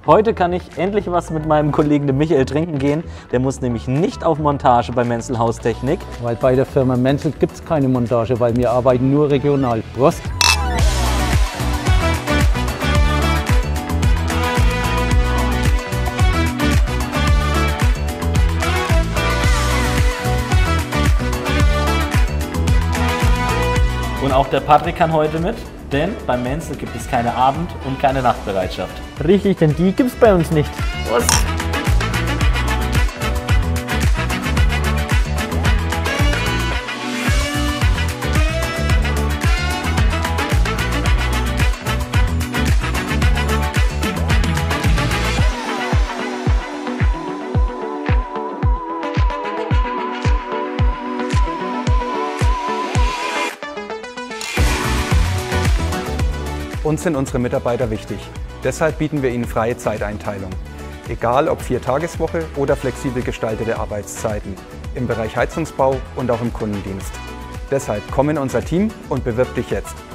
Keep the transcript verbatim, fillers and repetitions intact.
Heute kann ich endlich was mit meinem Kollegen dem Michael trinken gehen. Der muss nämlich nicht auf Montage bei Menzel Haustechnik. Weil bei der Firma Menzel gibt es keine Montage, weil wir arbeiten nur regional. Prost! Und auch der Patrick kann heute mit, denn beim Menzel gibt es keine Abend- und keine Nachtbereitschaft. Richtig, denn die gibt's bei uns nicht. Was? Uns sind unsere Mitarbeiter wichtig. Deshalb bieten wir ihnen freie Zeiteinteilung. Egal ob Viertageswoche oder flexibel gestaltete Arbeitszeiten. Im Bereich Heizungsbau und auch im Kundendienst. Deshalb komm in unser Team und bewirb dich jetzt.